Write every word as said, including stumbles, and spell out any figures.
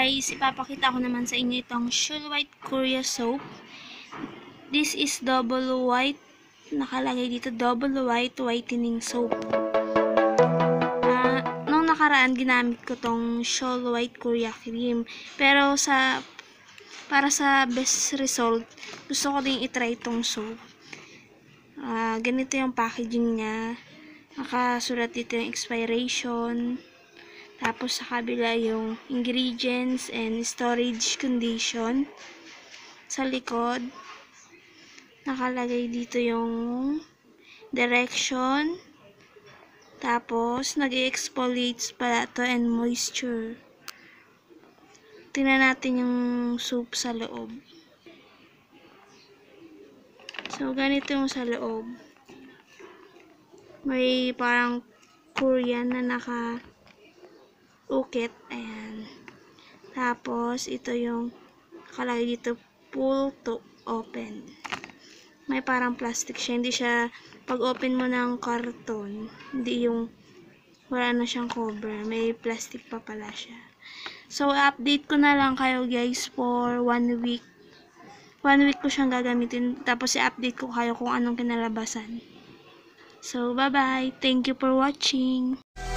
guys, ipapakita ko naman sa inyo itong Shul White Korea soap. This is double white. Nakalagay dito double white whitening soap. Uh, nung nakaraan, ginamit ko tong Shul White Korea cream. Pero sa para sa best result, gusto ko din itry itong soap. Uh, ganito yung packaging niya. Nakasulat dito yung expiration. Tapos sa kabila yung ingredients and storage condition. Sa likod, nakalagay dito yung direction. Tapos, nag-exfoliates pala to and moisture. Tingnan natin yung soap sa loob. So, ganito yung sa loob. May parang Korean na naka ukit, ayan. Tapos, ito yung nakalagay dito, pull to open. May parang plastic siya, hindi siya, pag open mo ng karton, hindi yung, wala na siyang cover, may plastic pa pala siya. So, update ko na lang kayo guys for one week. One week ko siyang gagamitin, tapos i-update ko kayo kung anong kinalabasan. So, bye-bye. Thank you for watching.